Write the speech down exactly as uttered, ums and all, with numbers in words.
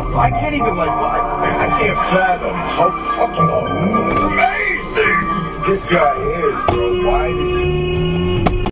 I can't even, like, I, I can't fathom how fucking amazing this guy is, bro. Why did he...